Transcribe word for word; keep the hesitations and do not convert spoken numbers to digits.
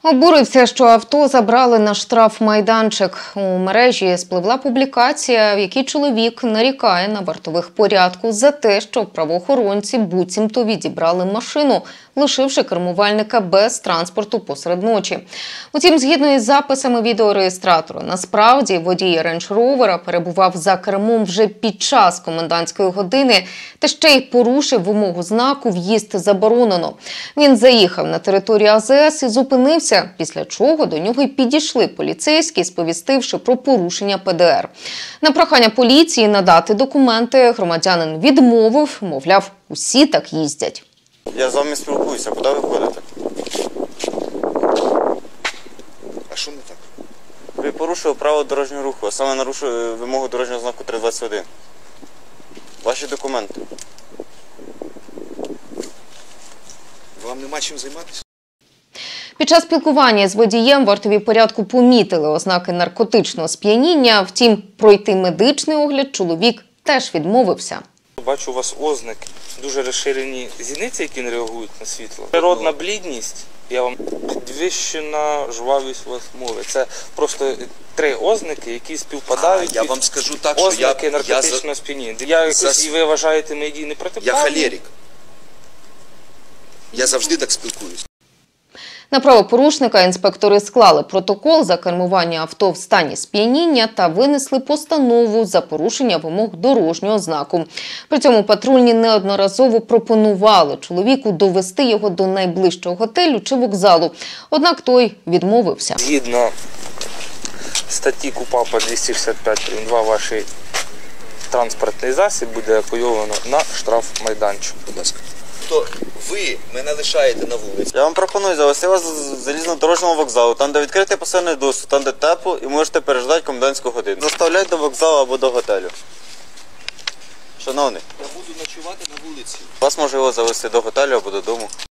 Обурився, що авто забрали на штрафмайданчик. У мережі спливла публікація, в якій чоловік нарікає на вартових порядку за те, що правоохоронці буцімто відібрали машину, лишивши кермувальника без транспорту посеред ночі. Утім, згідно із записами відеореєстратора, насправді водій рейндж-ровера перебував за кермом вже під час комендантської години та ще й порушив вимогу знаку «В'їзд заборонено». Він заїхав на територію А Зе Ес і зупинився, після чого до нього й підійшли поліцейські, сповістивши про порушення Пе Де Ер. На прохання поліції надати документи громадянин відмовив, мовляв, усі так їздять. Я з вами спілкуюся, куди ви ходите? А що не так? Ви порушили право дорожнього руху, а саме нарушили вимогу дорожнього знаку три двадцять один. Ваші документи. Вам нема чим займатися? Під час спілкування з водієм вартові порядку помітили ознаки наркотичного сп'яніння, втім, пройти медичний огляд чоловік теж відмовився. Бачу у вас ознаки, дуже розширені зіниці, які не реагують на світло. Природна блідність, я вам підвищена жвавість у вас мови. Це просто три ознаки, які співпадають. А, я вам скажу так, що ознаки я, наркотичного я, сп'яніння. Я якось, за... і ви вважаєте мої дії непротиправні? Я холерик. Я завжди так спілкуюсь. На правопорушника інспектори склали протокол за кермування авто в стані сп'яніння та винесли постанову за порушення вимог дорожнього знаку. При цьому патрульні неодноразово пропонували чоловіку довести його до найближчого готелю чи вокзалу. Однак той відмовився. Згідно статті КУпАПа двісті шістдесят п'ять прим. два ваш транспортний засіб буде апойовано на штрафмайданчик. Будь ласка. То ви мене лишаєте на вулиці. Я вам пропоную завести вас з залізнодорожнього вокзалу, там, де відкритий посильний доступ, там, де тепло, і можете переждати комендантську годину. Доставляйте до вокзалу або до готелю. Шановний, Я буду ночувати на вулиці. вас можливо завести до готелю або додому.